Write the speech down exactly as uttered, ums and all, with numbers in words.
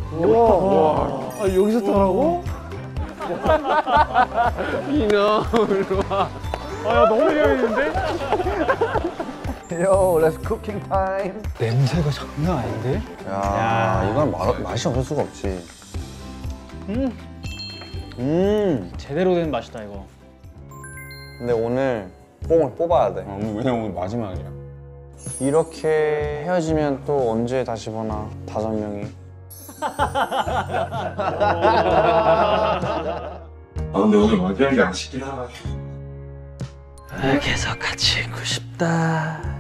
우와. 우와. 아, 여기서 타라고? 이놈, 일로 와. 아, 야, 너무 재밌는데? Yo, let's cooking time. 냄새가 장난 아닌데? 야, 야. 이건 맛, 맛이 없을 수가 없지. 음. 음. 제대로 된 맛이다, 이거. 근데 오늘 뽕을 뽑아야 돼. 어, 왜냐면 오늘 마지막이야. 이렇게 헤어지면 또 언제 다시 보나, 다섯 명이. 아 근데 오늘 마지막이 아쉽긴 하다. 계속 같이 있고 싶다.